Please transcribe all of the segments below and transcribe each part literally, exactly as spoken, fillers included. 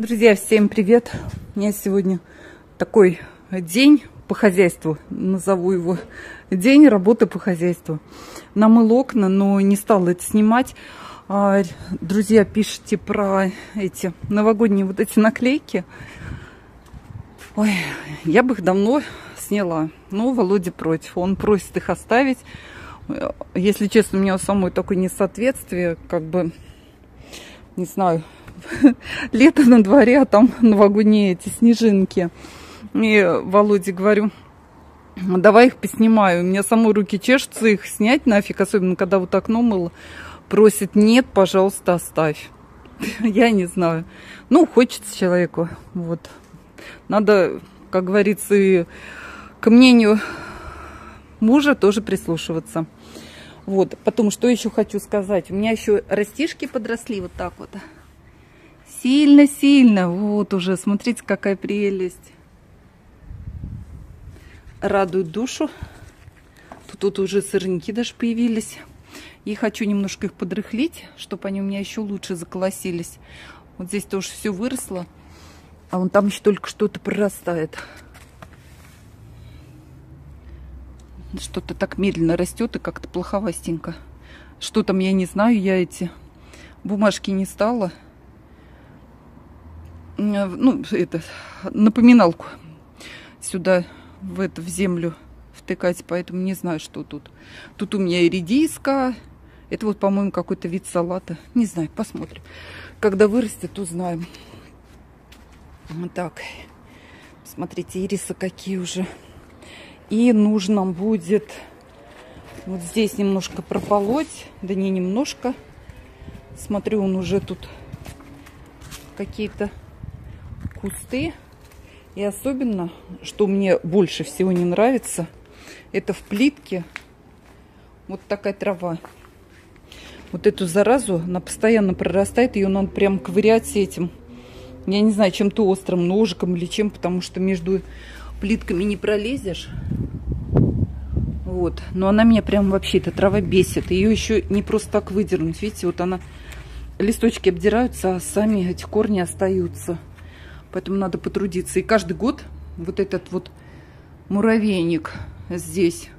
Друзья, всем привет! У меня сегодня такой день по хозяйству, назову его день работы по хозяйству. Намыл окна, но не стала это снимать. Друзья, пишите про эти новогодние вот эти наклейки. Ой, я бы их давно сняла, но Володя против. Он просит их оставить. Если честно, у меня самое такое несоответствие, как бы, не знаю, лето на дворе, а там новогодние эти снежинки. И Володе говорю, давай их поснимаю. У меня самой руки чешутся их снять нафиг, особенно когда вот окно мыло. Просит, нет, пожалуйста, оставь. Я не знаю. Ну, хочется человеку. Вот. Надо, как говорится, и к мнению мужа тоже прислушиваться. Вот. Потом, что еще хочу сказать. У меня еще растишки подросли вот так вот. Сильно-сильно. Вот уже, смотрите, какая прелесть. Радует душу. Тут, тут уже сорняки даже появились. И хочу немножко их подрыхлить, чтобы они у меня еще лучше заколосились. Вот здесь тоже все выросло. А вон там еще только что-то прорастает. Что-то так медленно растет и как-то плоховастенько. Что там, я не знаю. Я эти бумажки не стала. Ну, это, напоминалку сюда, в это, в землю втыкать, поэтому не знаю, что тут. Тут у меня и редиска. Это вот, по-моему, какой-то вид салата. Не знаю, посмотрим. Когда вырастет, узнаем. Вот так. Смотрите, ирисы какие уже. И нужно будет вот здесь немножко прополоть. Да не немножко. Смотрю, он уже тут какие-то кусты. И особенно, что мне больше всего не нравится, это в плитке вот такая трава. Вот эту заразу, она постоянно прорастает, ее надо прям ковырять этим, я не знаю, чем-то острым ножиком или чем, потому что между плитками не пролезешь. Вот. Но она меня прям вообще, эта трава бесит. Ее еще не просто так выдернуть. Видите, вот она, листочки обдираются, а сами эти корни остаются. Поэтому надо потрудиться. И каждый год вот этот вот муравейник здесь.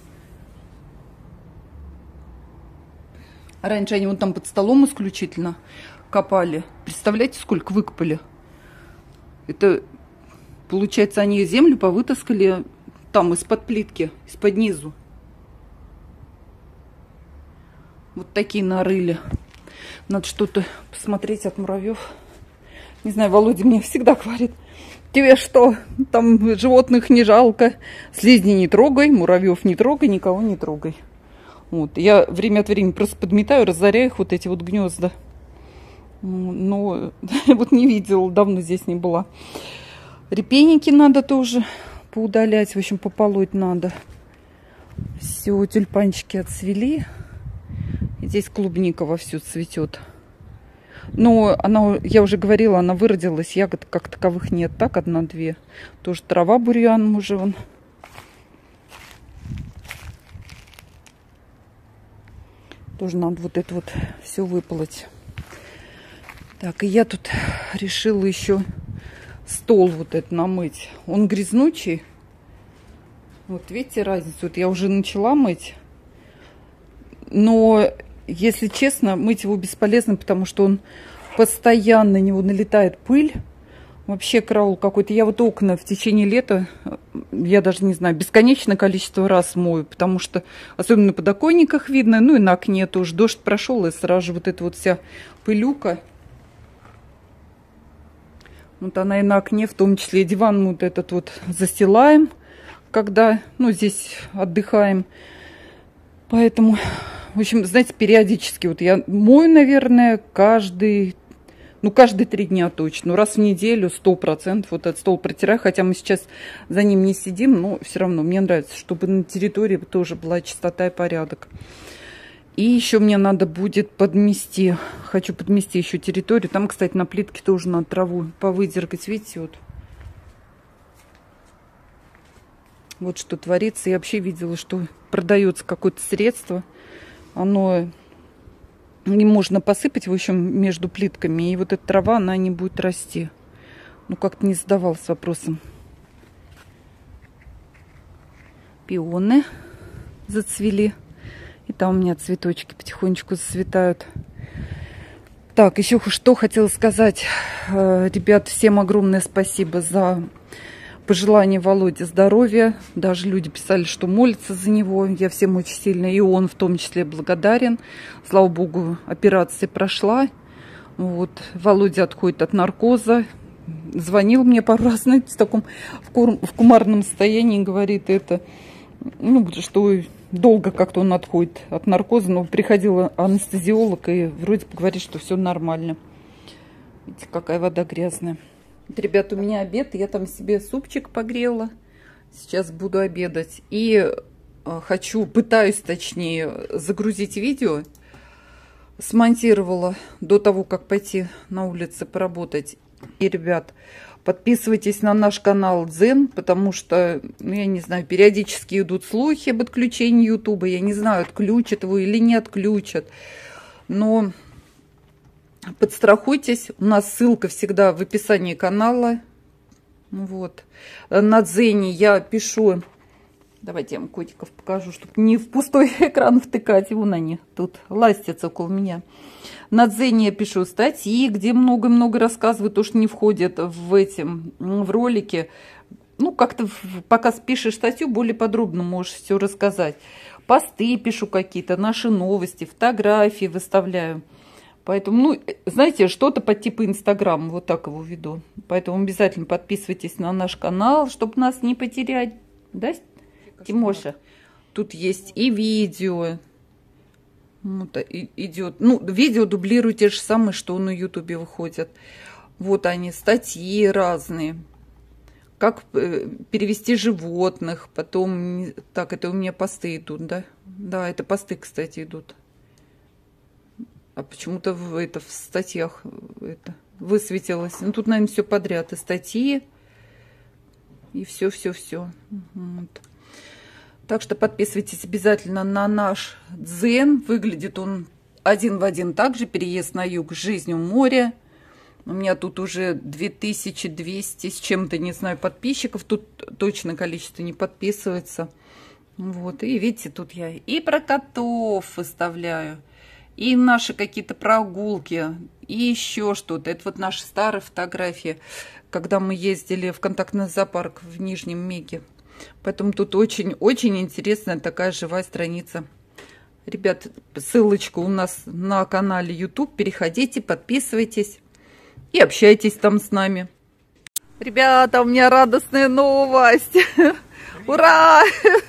Раньше они вот там под столом исключительно копали. Представляете, сколько выкопали? Это, получается, они землю повытаскали там из-под плитки, из-под низу. Вот такие нарыли. Надо что-то посмотреть от муравьев. Не знаю, Володя мне всегда говорит, тебе что, там животных не жалко, слизни не трогай, муравьев не трогай, никого не трогай. Вот. Я время от времени просто подметаю, разоряю их, вот эти вот гнезда. Но вот не видела, давно здесь не была. Репейники надо тоже поудалять, в общем, пополоть надо. Все, тюльпанчики отцвели. И здесь клубника вовсю цветет. Но она, я уже говорила, она выродилась, ягод как таковых нет. Так, одна-две. Тоже трава бурьяном уже вон. Тоже надо вот это вот все выполоть. Так, и я тут решила еще стол вот этот намыть. Он грязнучий. Вот видите разницу? Вот я уже начала мыть. Но, если честно, мыть его бесполезно, потому что он постоянно на него налетает пыль. Вообще караул какой-то. Я вот окна в течение лета, я даже не знаю, бесконечное количество раз мою, потому что особенно на подоконниках видно, ну и на окне тоже. Дождь прошел, и сразу же вот эта вот вся пылюка. Вот она и на окне, в том числе и диван вот этот вот застилаем, когда, ну, здесь отдыхаем. Поэтому, в общем, знаете, периодически вот я мою, наверное, каждый... Ну, каждые три дня точно. Ну, раз в неделю, сто процентов вот этот стол протираю. Хотя мы сейчас за ним не сидим, но все равно мне нравится, чтобы на территории тоже была чистота и порядок. И еще мне надо будет подмести. Хочу подмести еще территорию. Там, кстати, на плитке тоже надо траву повыдергать. Видите, вот. Вот что творится. Я вообще видела, что продается какое-то средство. Оно... Не можно посыпать, в общем, между плитками. И вот эта трава, она не будет расти. Ну, как-то не задавалась вопросом. Пионы зацвели. И там у меня цветочки потихонечку зацветают. Так, еще что хотела сказать. Ребят, всем огромное спасибо за пожелание Володе здоровья. Даже люди писали, что молятся за него. Я всем очень сильно, и он в том числе, благодарен. Слава богу, операция прошла. Вот. Володя отходит от наркоза. Звонил мне пару раз, знаете, в таком в, кур, в кумарном состоянии, говорит это, ну, что долго как-то он отходит от наркоза, но приходил анестезиолог и вроде бы говорит, что все нормально. Видите, какая вода грязная. Вот, ребят, у меня обед, я там себе супчик погрела, сейчас буду обедать. И э, хочу, пытаюсь точнее, загрузить видео. Смонтировала до того, как пойти на улице поработать. И, ребят, подписывайтесь на наш канал Дзен, потому что, ну, я не знаю, периодически идут слухи об отключении Ютуба. Я не знаю, отключат его или не отключат. Но подстрахуйтесь. У нас ссылка всегда в описании канала. Вот. На Дзене я пишу... Давайте я вам котиков покажу, чтобы не в пустой экран втыкать. Вон они тут ластятся около меня. На Дзене я пишу статьи, где много-много рассказываю, то, что не входит в этим, в ролики. Ну, как-то пока пишешь статью, более подробно можешь все рассказать. Посты пишу какие-то, наши новости, фотографии выставляю. Поэтому, ну, знаете, что-то по типу Инстаграма, вот так его веду. Поэтому обязательно подписывайтесь на наш канал, чтобы нас не потерять. Да, Тимоша? Тут есть и видео. Вот, идет. Ну, видео дублируют те же самые, что на Ютубе выходят. Вот они, статьи разные. Как перевести животных. Потом, так, это у меня посты идут, да? Да, это посты, кстати, идут. А почему-то в, это, в статьях это высветилось. Ну, тут, наверное, все подряд. И статьи, и все-все-все. Вот. Так что подписывайтесь обязательно на наш Дзен. Выглядит он один в один также. Переезд на юг, жизнь у моря. У меня тут уже две тысячи двести с чем-то, не знаю, подписчиков. Тут точное количество не подписывается. Вот. И видите, тут я и про котов выставляю, и наши какие-то прогулки, и еще что-то. Это вот наши старые фотографии, когда мы ездили в контактный зоопарк в Нижнем Меге. Поэтому тут очень-очень интересная такая живая страница. Ребят, ссылочка у нас на канале YouTube. Переходите, подписывайтесь и общайтесь там с нами. Ребята, у меня радостная новость. Ура!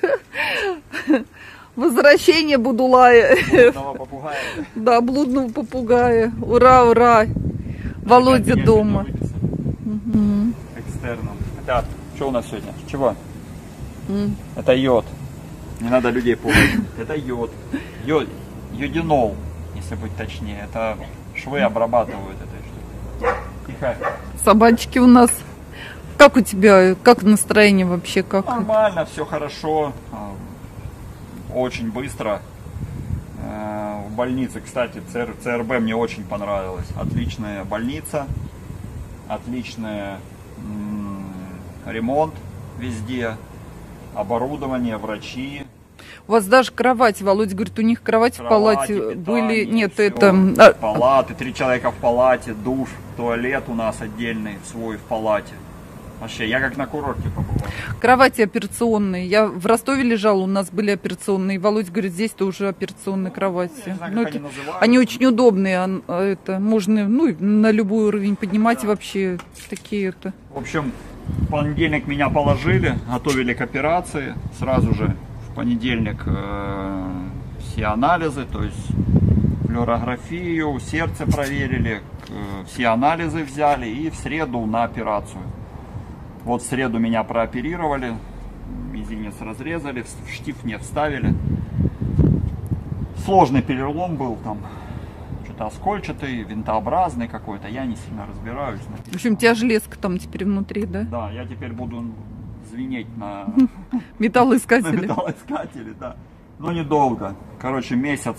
Возвращение Будулая. Блудного попугая. Да, блудного попугая. Ура, ура. Володя дома. Угу. Экстерном. Так, что у нас сегодня? Чего? Mm. Это йод. Не надо людей пугать. Это йод. Йод. Йодинол, если быть точнее. Это швы обрабатывают этой штукой. Тихо. Собачки у нас. Как у тебя? Как настроение вообще? Как? Нормально, все хорошо. Очень быстро. В больнице, кстати, ЦРБ мне очень понравилось. Отличная больница. Отличный ремонт везде. Оборудование, врачи. У вас даже кровать, Володя говорит, у них кровать в палате питание, были. Нет, все. Это... Палаты, три человека в палате, душ, туалет у нас отдельный свой в палате. Вообще, я как на курорте побывал. Кровати операционные. Я в Ростове лежала, у нас были операционные. Володя говорит, здесь-то уже операционные кровати. Я не знаю, ну, это, они, они очень удобные. Это можно, ну, на любой уровень поднимать, да. Вообще такие это. В общем, в понедельник меня положили, готовили к операции. Сразу же в понедельник э, все анализы, то есть флюорографию, сердце проверили, э, все анализы взяли и в среду на операцию. Вот в среду меня прооперировали, мизинец разрезали, в штиф мне вставили. Сложный перелом был там, что-то оскольчатый, винтообразный какой-то, я не сильно разбираюсь. В общем, у тебя железка там теперь внутри, да? Да, я теперь буду звенеть на металлоискатели. На металлоискатели, да. Но недолго. Короче, месяц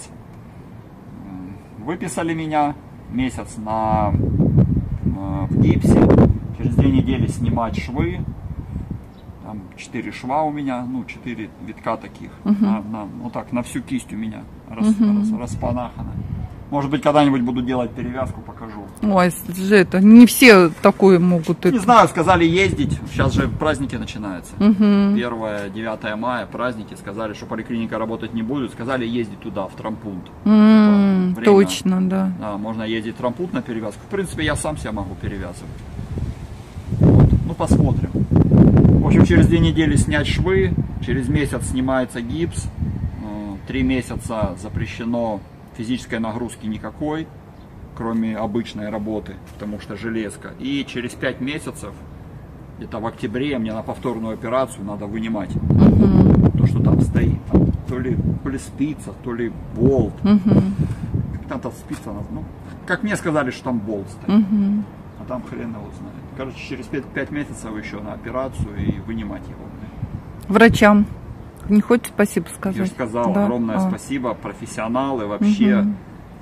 выписали меня, месяц на в гипсе. Через две недели снимать швы. Там четыре шва у меня, ну, четыре витка таких. Uh-huh. на, на, вот так, на всю кисть у меня рас, uh-huh. рас, распанахана. Может быть, когда-нибудь буду делать перевязку, покажу. Ой, же это, не все такое могут. Не это... знаю, сказали ездить. Сейчас же праздники начинаются. Uh-huh. первое, девятое мая, праздники. Сказали, что поликлиника работать не будет. Сказали ездить туда, в травмпункт. Mm, типа, точно, да. Да. Можно ездить в травмпункт на перевязку. В принципе, я сам себя могу перевязывать. Вот. Ну, посмотрим. В общем, через две недели снять швы. Через месяц снимается гипс. Три месяца запрещено физической нагрузки никакой, кроме обычной работы, потому что железка. И через пять месяцев, где-то в октябре, мне на повторную операцию надо вынимать uh-huh. то, что там стоит. Там, то, ли, то ли спица, то ли болт. Uh-huh. Там-то спица, ну, как мне сказали, что там болт стоит. Uh-huh. А там хрен его знает. Короче, через пять месяцев еще на операцию и вынимать его. Врачам не хочешь спасибо сказать? Я же сказал, да. огромное а. спасибо, профессионалы вообще. Угу.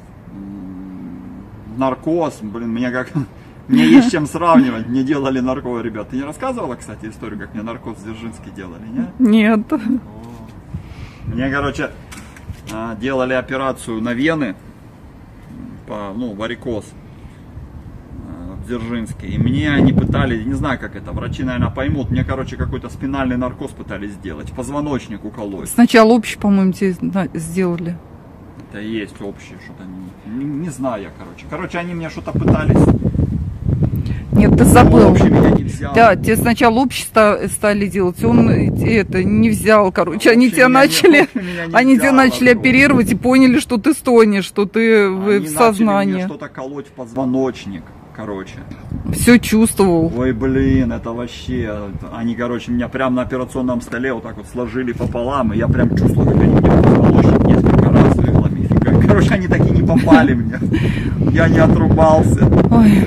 Наркоз, блин, мне как... Мне есть чем сравнивать. Мне делали наркоз, ребят. Ты не рассказывала, кстати, историю, как мне наркоз в Дзержинске делали, нет? Нет. О. Мне, короче, делали операцию на вены, по, ну, варикоз в Дзержинске. И мне они пытались, не знаю, как это, врачи, наверное, поймут, мне, короче, какой-то спинальный наркоз пытались сделать, позвоночник уколоть. Сначала общий, по-моему, тебе сделали. Это и есть общий, что-то, не, не, не знаю я, короче. Короче, они мне что-то пытались. Нет, ты забыл. Он меня не взял. Да, тебе сначала общий стали делать, он это не взял, короче, а они тебя начали, не, они тебя начали оперировать и поняли, что ты стонешь, что ты они в сознании. Мне что-то колоть в позвоночник. Короче. Все чувствовал. Ой, блин, это вообще... Они, короче, меня прямо на операционном столе вот так вот сложили пополам, и я прям чувствовал, как они мне позвоночник несколько раз вывелами. Короче, они так и не попали мне. Я не отрубался. Ой.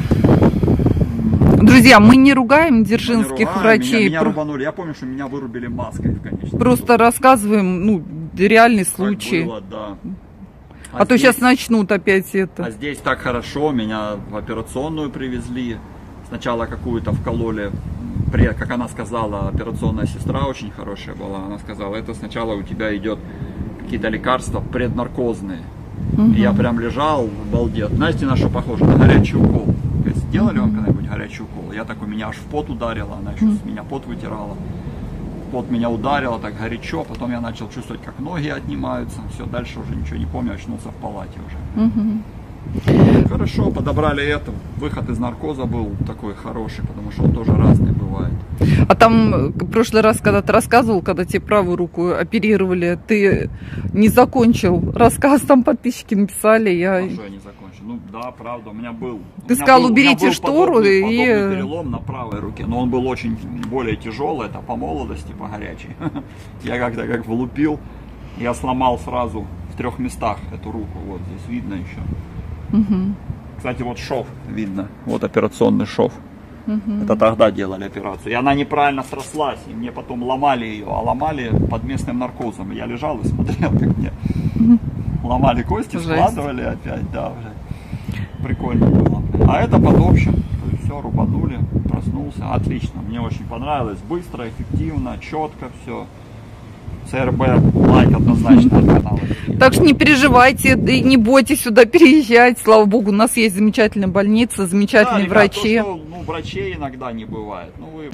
Друзья, мы не ругаем дзержинских не ругаем, врачей. Меня, меня рубанули. Я помню, что меня вырубили маской в конечном. Просто итоге. Рассказываем, ну, реальный случай. Было, да. А, а то здесь, сейчас начнут опять это. А здесь так хорошо, меня в операционную привезли. Сначала какую-то вкололи, как она сказала, операционная сестра очень хорошая была. Она сказала, это сначала у тебя идет какие-то лекарства преднаркозные. Угу. И я прям лежал, обалдел. Знаете, на что похоже? На горячий укол. Сделали вам когда-нибудь горячий укол? Я так, у меня аж в пот ударила, она еще с меня пот вытирала. Пот меня ударило, так горячо, потом я начал чувствовать, как ноги отнимаются. Все, дальше уже ничего не помню, очнулся в палате уже. Угу. Хорошо, подобрали это. Выход из наркоза был такой хороший, потому что он тоже разный бывает. А там в прошлый раз, когда ты рассказывал, когда тебе правую руку оперировали, ты не закончил рассказ, там подписчики написали. Я... А что я не закончил? Ну да, правда, у меня был. Ты меня сказал, был, уберите штору подобный, и... подобный перелом на правой руке, но он был очень более тяжелый, это по молодости, по горячей. Я как-то как влупил, я сломал сразу в трех местах эту руку, вот здесь видно еще. Угу. Кстати, вот шов видно, вот операционный шов. Угу. Это тогда делали операцию. И она неправильно срослась, и мне потом ломали ее, а ломали под местным наркозом. Я лежал и смотрел, как мне угу. ломали кости, жесть. Складывали опять, да, уже. Прикольно было. А это под общим. То есть все, рубанули, проснулся. Отлично. Мне очень понравилось. Быстро, эффективно, четко все. ЦРБ лайк однозначно от канала. Так что не переживайте и не бойтесь сюда переезжать. Слава богу, у нас есть замечательная больница, замечательные да, врачи. Ребят, то, что, ну, врачей иногда не бывает. Ну, вы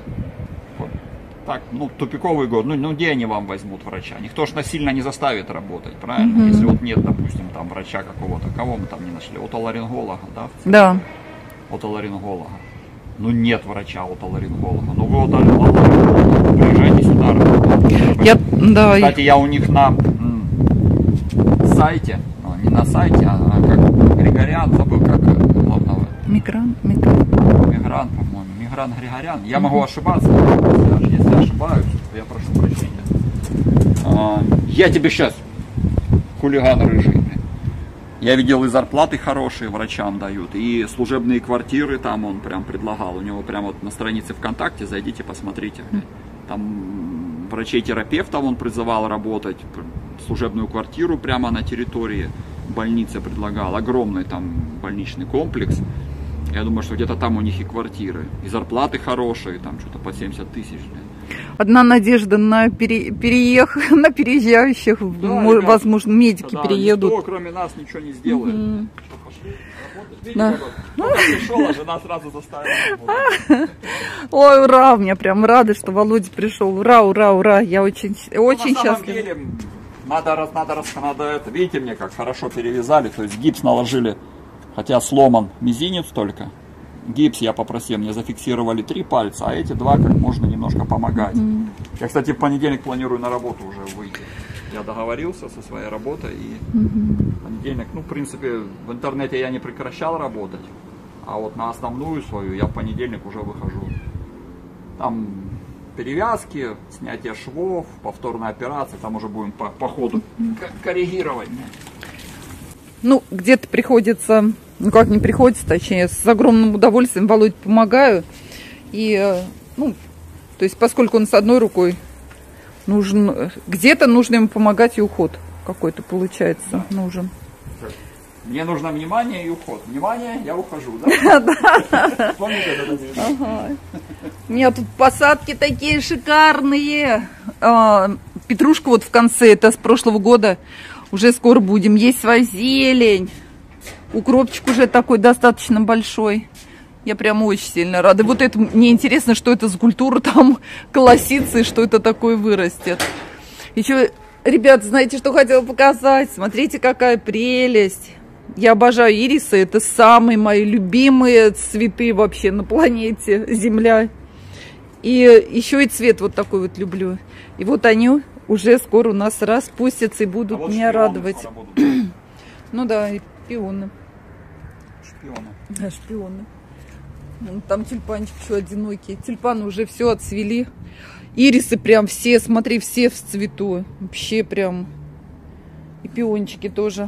так, ну, тупиковый год. Ну, ну, где они вам возьмут врача? Никто ж насильно не заставит работать, правильно? Mm-hmm. Если вот нет, допустим, там врача какого-то, кого мы там не нашли? Отоларинголога, да? Да. Отоларинголога. Ну, нет врача отоларинголога. Ну, вы отоларинголога, приезжайте сюда работать. Я, да, Кстати, я у них на м, сайте, ну, не на сайте, а, а как Григорян, забыл, как главного. Мигрант, мигрант. Мигрант, по-моему. Мигрант Григорян. Я mm-hmm. могу ошибаться, если, если ошибаюсь, то я прошу прощения. А, я тебе сейчас, хулиган рыжий. Я видел и зарплаты хорошие врачам дают, и служебные квартиры там он прям предлагал. У него прям вот на странице ВКонтакте, зайдите, посмотрите. Там врачей-терапевтов он призывал работать, служебную квартиру прямо на территории больницы предлагал. Огромный там больничный комплекс. Я думаю, что где-то там у них и квартиры, и зарплаты хорошие, там что-то по семьдесят тысяч. Одна надежда на, пере... переех... на переезжающих, да, ребят, возможно, медики да, переедут. Никто, кроме нас, ничего не сделает. Угу. Видите, да. Пришел, а жена сразу заставила. Ой, ура, мне прям рада, что Володя пришел. Ура, ура, ура. Я очень, очень ну, на самом счастлива. Деле, надо, раз, надо, раз, надо это. Видите, мне как хорошо перевязали. То есть гипс наложили, хотя сломан мизинец только. Гипс я попросил, мне зафиксировали три пальца, а эти два как можно немножко помогать. Mm. Я, кстати, в понедельник планирую на работу уже выйти. Я договорился со своей работой, и mm-hmm. в понедельник, ну, в принципе, в интернете я не прекращал работать, а вот на основную свою я в понедельник уже выхожу. Там перевязки, снятие швов, повторная операция, там уже будем по, по ходу mm-hmm. коррегировать. Ну, где-то приходится, ну как не приходится, точнее, с огромным удовольствием Володе помогаю. И, ну, то есть, поскольку он с одной рукой, нужен, где-то нужно ему помогать и уход какой-то, получается, да. нужен. Мне нужно внимание и уход. Внимание, я ухожу, да? Да. Помните это? У меня тут посадки такие шикарные. Петрушка вот в конце, это с прошлого года. Уже скоро будем есть свою зелень. Укропчик уже такой достаточно большой. Я прям очень сильно рада. Вот это мне интересно, что это за культура там колосится и что это такое вырастет. Еще, ребят, знаете, что хотела показать? Смотрите, какая прелесть. Я обожаю ирисы. Это самые мои любимые цветы вообще на планете Земля. И еще и цвет вот такой вот люблю. И вот они уже скоро у нас распустятся и будут а вот меня радовать. Ну да, и пионы. Шпионы. Да, шпионы. Там тюльпанчик еще одинокий. Тюльпаны уже все отцвели. Ирисы прям все, смотри, все в цвету. Вообще прям. И пиончики тоже.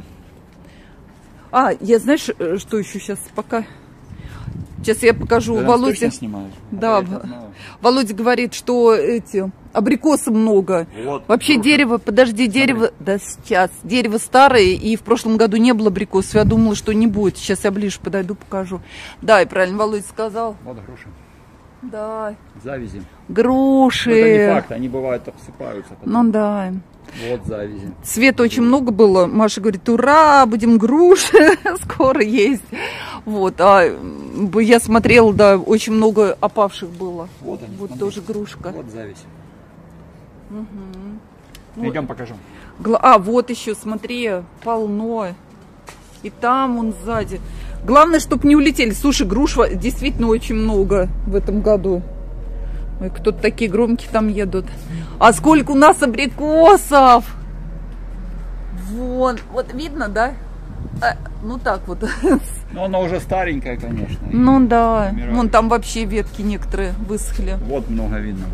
А, я знаешь, что еще сейчас пока... Сейчас я покажу. Да, Володя, да, а Володя говорит, что эти абрикосы много. Вот, вообще дружно. Дерево, подожди, дерево, смотри. Да сейчас, дерево старое, и в прошлом году не было абрикосов. Я думала, что не будет. Сейчас я ближе подойду, покажу. Да, и правильно Володя сказал. Вот груши. Да. Завязи. Груши. Но это не факт, они бывают обсыпаются. Потом. Ну да. Вот завязи. Цвета очень много было. Маша говорит, ура, будем груши скоро есть. Вот, а я смотрела, да, очень много опавших было. Вот, они, вот тоже грушка. Вот зависть. Угу. Ну, идем покажем. А, вот еще, смотри, полно. И там он сзади. Главное, чтобы не улетели. Слушай, груш действительно очень много в этом году. Ой, кто-то такие громкие там едут. А сколько у нас абрикосов! Вон, вот видно, да? А, ну так вот. Но она уже старенькая, конечно. Ну да. Вон там вообще ветки некоторые высохли. Вот много видно.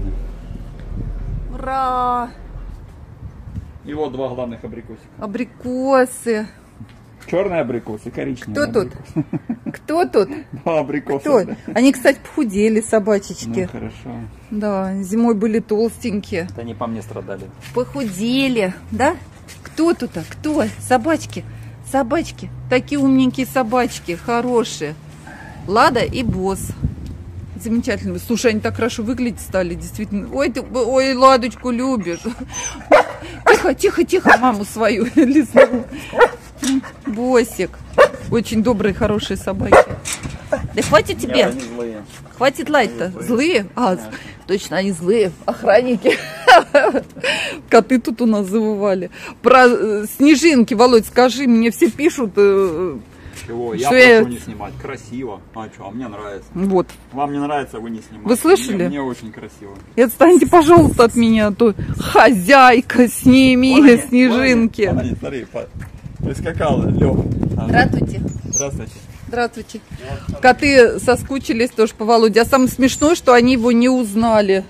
Ура! И вот два главных абрикосика. Абрикосы. Черный абрикос и коричневый. Кто абрикос. тут? Кто тут? Два абрикоса. Кто? Да. Они, кстати, похудели, собачечки. Ну, хорошо. Да, зимой были толстенькие. Это они по мне страдали. Похудели, да? Кто тут? -то? Кто? Собачки. Собачки. Такие умненькие собачки, хорошие. Лада и Босс. Замечательно. Слушай, они так хорошо выглядеть стали, действительно. Ой, ты, ой, Ладочку любишь. Тихо, тихо, тихо, маму свою лизнула. Босик. Очень добрые, хорошие собаки. Да хватит тебе. Нет, они злые. Хватит лать-то. Злые? злые? А, да. Точно, они злые. Охранники. Коты тут у нас завывали. Про э, снежинки, Володь, скажи, мне все пишут. Э, Чего? Я прошу я... не снимать. Красиво. А что, а мне нравится. Вот. Вам не нравится, вы не снимаете. Вы слышали? Мне, мне очень красиво. И отстаньте, пожалуйста, от меня. А то хозяйка, сними Вон снежинки. Вон они, смотри, прискакала, Лёва. Здравствуйте. Здравствуйте. Здравствуйте. Коты соскучились тоже по Володе. А самое смешное, что они его не узнали.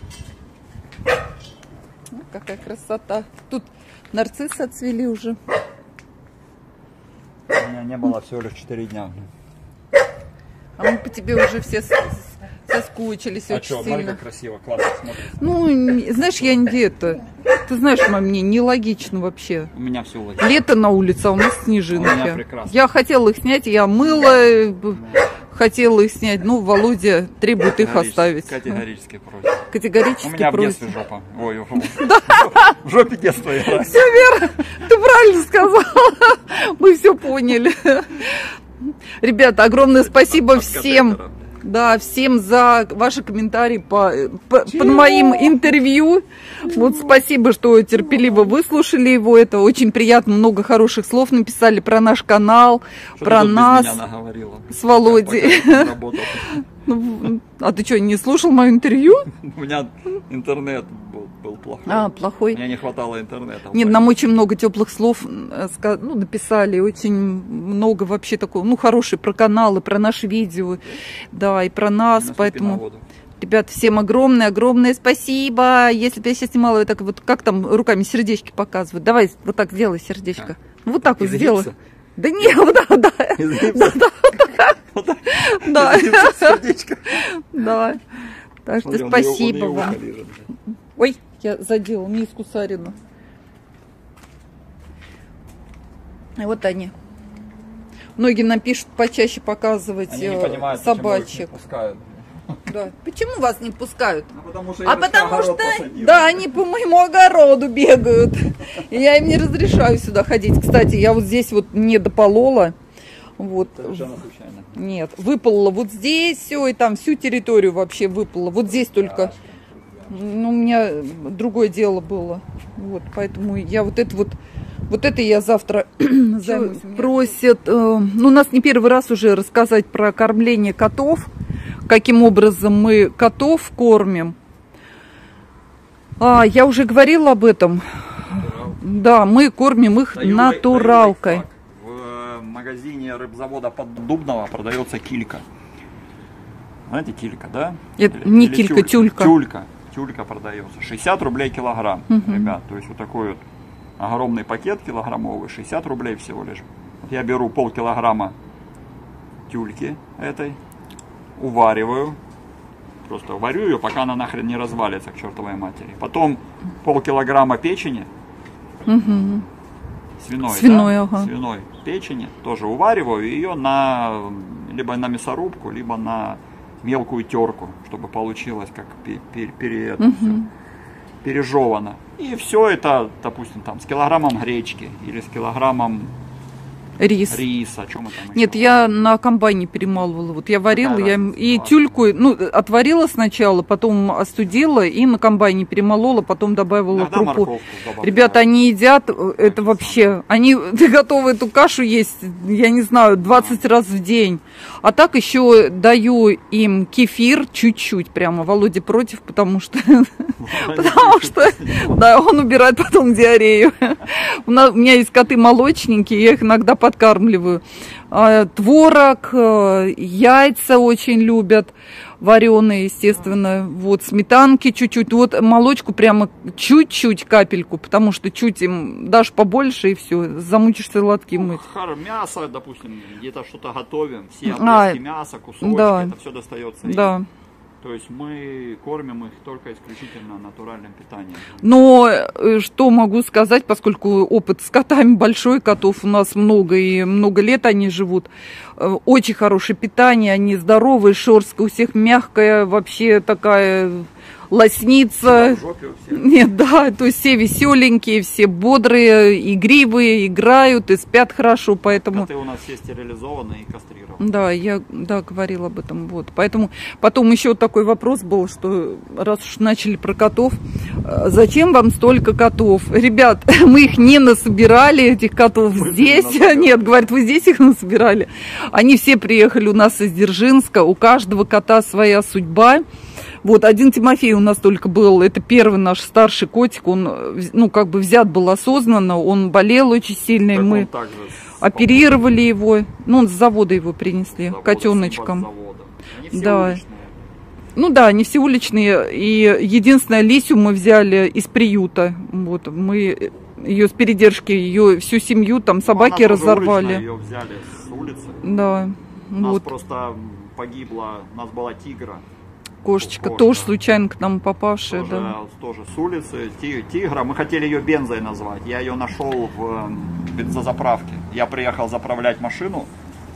Какая красота. Тут нарциссы отцвели уже. У меня не было всего лишь четыре дня. А мы по тебе уже все соскучились а очень что, сильно. смотри, как красиво, классно смотрится. Ну, знаешь, я не это. Ты знаешь, мам, мне нелогично вообще. У меня все логично. Лето на улице, а у нас снежинки. У меня прекрасно. Я хотела их снять, я мыла, хотела их снять, ну, Володя требует их оставить. Категорически просит. Категорически У меня просит. в детстве жопа. Ой, в жопе детства играет. Все верно, ты правильно сказал. Мы все поняли. Ребята, огромное спасибо всем. Да, всем за ваши комментарии по, по, под моим интервью. Вот спасибо, что терпеливо выслушали его. Это очень приятно. Много хороших слов написали про наш канал, что про нас с Володей. Ну, а ты что, не слушал мое интервью? У меня интернет был, был плохой. А, плохой. Мне не хватало интернета. Нет, нам очень много теплых слов ну, написали, очень много вообще такого, ну, хорошие про каналы, про наши видео, да, и про нас, и поэтому, ребят, всем огромное, огромное спасибо. Если бы я сейчас снимала, так вот, как там руками сердечки показывают, давай вот так сделай сердечко, а? Вот так вот сделай. Да нет, да, да, да, да, да, сердечко. Да, так что спасибо вам. Ой, я задела миску Сарину. И вот они. Многие нам пишут почаще показывать они не понимают, собачек. Почему да. Почему вас не пускают? Ну, потому что а потому что, посадила. Да, они по моему огороду бегают. И я им не разрешаю сюда ходить. Кстати, я вот здесь вот не дополола. Вот. Совершенно случайно. Нет, выполола вот здесь все, и там всю территорию вообще выполола. Вот здесь только. Ну, у меня другое дело было. Вот, поэтому я вот это вот, вот это я завтра займусь. Просят, э, ну, у нас не первый раз уже рассказать про кормление котов. Каким образом мы котов кормим. А, я уже говорила об этом. Да, мы кормим их даю натуралкой. В магазине рыбзавода Поддубного продается килька. Знаете, килька, да? Это или, не или килька, тюлька. Тюлька. Тюлька продается. шестьдесят рублей килограмм, угу. Ребят. То есть вот такой вот огромный пакет килограммовый, шестьдесят рублей всего лишь. Вот я беру полкилограмма тюльки этой, увариваю. Просто варю ее, пока она нахрен не развалится к чертовой матери. Потом полкилограмма печени. Угу. Свиной, свиной, да? Ага. Свиной печени. Тоже увариваю ее на либо на мясорубку, либо на мелкую терку, чтобы получилось как пере, пере, угу. все, пережевано. И все это, допустим, там с килограммом гречки или с килограммом Рис. Рис, о чем это? Нет, я на комбайне перемалывала. Вот я варила, я и тюльку, ну, отварила сначала, потом остудила и на комбайне перемолола, потом добавила крупу. Ребята, они едят, это вообще, они готовы эту кашу есть, я не знаю, двадцать раз в день. А так еще даю им кефир чуть-чуть прямо. Володя против, потому что, потому что, да, он убирает потом диарею. У меня есть коты молочненькие, я их иногда подкармливаю. Творог, яйца очень любят, вареные, естественно. Вот сметанки чуть-чуть. Вот молочку прямо чуть-чуть, капельку, потому что чуть им дашь побольше и все, замучишься лотки мыть. Мясо, допустим, где-то что-то готовим, все обрезки а, мяса, кусочки, да, это все достается им. Да. То есть мы кормим их только исключительно натуральным питанием. Но что могу сказать, поскольку опыт с котами большой, котов у нас много и много лет они живут. Очень хорошее питание, они здоровые, шерстка у всех мягкая, вообще такая лоснится. Нет, да, то есть все веселенькие, все бодрые, игривые, играют и спят хорошо, поэтому... Коты у нас все стерилизованы и кастрированы. Да, я да, говорила об этом, вот. Поэтому потом еще такой вопрос был, что раз уж начали про котов, зачем вам столько котов? Ребят, мы их не насобирали, этих котов мы здесь. Нет, говорят, вы здесь их насобирали. Они все приехали у нас из Дзержинска, у каждого кота своя судьба. Вот, один Тимофей у нас только был, это первый наш старший котик, он, ну, как бы взят был осознанно, он болел очень сильно, и мы оперировали его, ну, с завода его принесли, завода, котеночком. Да. Уличные. Ну да, они все уличные, и единственное, Лисю мы взяли из приюта, вот, мы ее с передержки, ее всю семью, там собаки ну, разорвали. Ее взяли с улицы. Да. У нас вот. просто погибла, у нас была тигра. Кошечка, Кошка. тоже случайно к нам попавшая, тоже, да. Тоже с улицы, тигра. Мы хотели ее Бензой назвать. Я ее нашел в бензозаправке. Я приехал заправлять машину,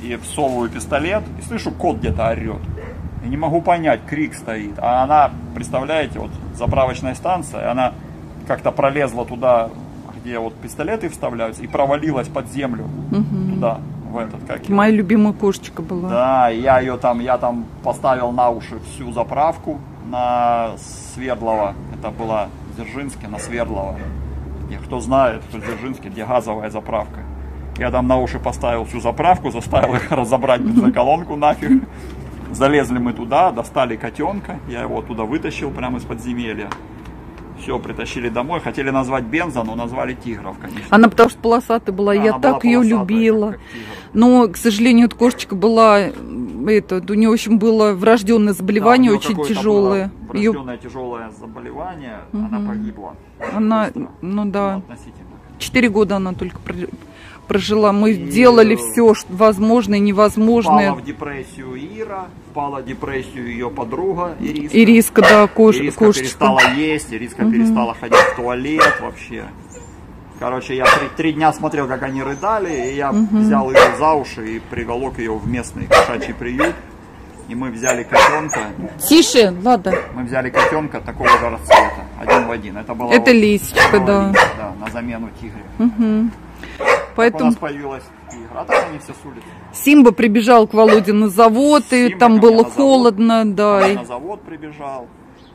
и всовываю пистолет, и слышу, кот где-то орет. И не могу понять, крик стоит. А она, представляете, вот заправочная станция, она как-то пролезла туда, где вот пистолеты вставляются, и провалилась под землю, угу. туда, в этот, как Моя его. любимая кошечка была. Да, я ее там, я там поставил на уши всю заправку на Свердлова. Это была в Дзержинске, на Свердлова. И кто знает, что в Дзержинске, где газовая заправка. Я там на уши поставил всю заправку, заставил их разобрать бензоколонку нафиг. Залезли мы туда, достали котенка, я его оттуда вытащил прямо из подземелья. Все, притащили домой, хотели назвать Бенза, но назвали Тигров, конечно. Она потому что полосатая была, да, я так ее любила. Как, как но, к сожалению, эта кошечка была, это, у нее, в общем, было врожденное заболевание, да, очень тяжелое. Врожденное ее... тяжелое заболевание, угу. она погибла. Она, быстро. ну да, четыре года она только прожила. Мы и делали все возможное и невозможное. Впала в депрессию Ира, впала в депрессию ее подруга Ириска. Ириска, да, кош... Ириска кошечка. перестала есть, Ириска угу. перестала ходить в туалет вообще. Короче, я три, три дня смотрел, как они рыдали, и я угу. взял ее за уши и приволок ее в местный кошачий приют. И мы взяли котенка. Тише, ладно. Мы взяли котенка такого же расцвета, один в один. Это была Это вот, лисичка, да. Лисичка, да, на замену тигре. Угу. Поэтому... у нас появилась тигр, а так они все с улицы. Симба прибежал к Володе на завод, и Симба там было холодно, завод, да. На завод прибежал.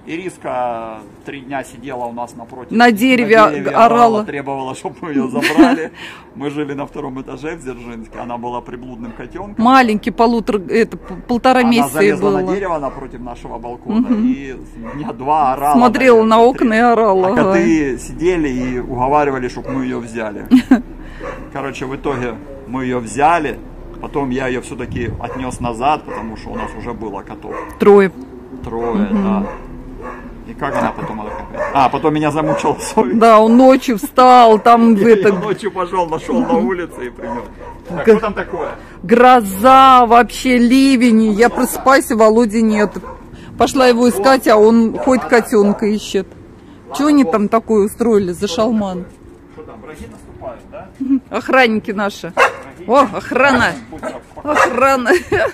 Ириска три дня сидела у нас напротив. На дереве, на дереве орала. орала. Требовала, чтобы мы ее забрали. Мы жили на втором этаже в Дзержинске. Она была приблудным котенком. Маленький, полутора, это, полтора она месяца ей было. Она залезла на дерево напротив нашего балкона. Угу. И дня два орала. Смотрела на окна и орала. А коты сидели и уговаривали, чтобы мы ее взяли. Короче, в итоге мы ее взяли. Потом я ее все-таки отнес назад, потому что у нас уже было котов. Трое. Трое, угу. да. И как она потом... А, потом меня замучила совесть. Да, он ночью встал, там... Я, это... я ночью пошел, нашел на улице и принес. Так, что там такое? Гроза, вообще ливень. Я просыпаюсь, Володи нет. Пошла его искать, а он хоть котенка ищет. Чего они там такое устроили за шалман? Что там, враги наступают, да? Охранники наши. О, охрана. Охрана.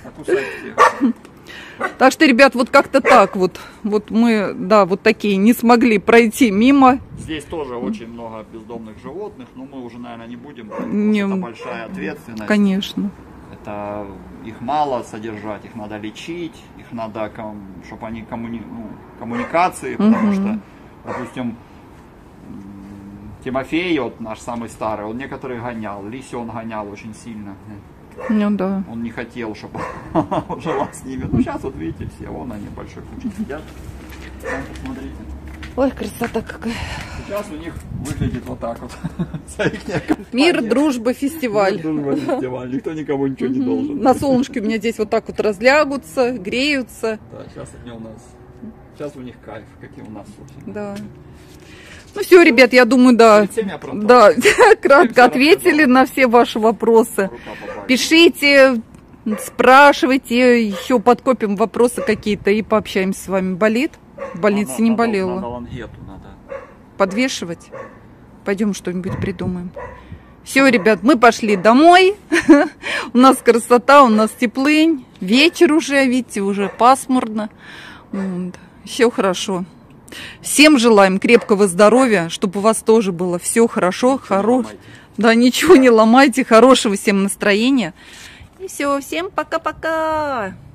Так что, ребят, вот как-то так вот. Вот мы, да, вот такие не смогли пройти мимо. Здесь тоже очень много бездомных животных, но мы уже, наверное, не будем. Не... Это большая ответственность. Конечно. Это их мало содержать, их надо лечить, их надо, чтобы они коммуни... ну, коммуникации, потому угу. что, допустим, Тимофей, вот наш самый старый, он некоторых гонял, Лисю он гонял очень сильно. Ну да. Он не хотел, чтобы он жила с ними. Ну сейчас вот видите, все, вон они большой кучей сидят. Посмотрите. Ой, красота какая. Сейчас у них выглядит вот так вот. Мир, дружба, фестиваль. Мир, дружба, фестиваль. Никто никому ничего не должен. На солнышке у меня здесь вот так вот разлягутся, греются. Да, сейчас они у нас. Сейчас у них кайф, какие у нас, собственно. Да. Ну все, ребят, я думаю, да, да, кратко ответили на все ваши вопросы. Пишите, спрашивайте, еще подкопим вопросы какие-то и пообщаемся с вами. Болит? В больнице не болела. Надо лангету, надо. Подвешивать? Пойдем что-нибудь придумаем. Все, ребят, мы пошли домой. У нас красота, у нас теплынь. Вечер уже, видите, уже пасмурно. Все хорошо. Всем желаем крепкого здоровья, чтобы у вас тоже было все хорошо, хорошо. Да, ничего не ломайте, хорошего всем настроения. И все, всем пока-пока.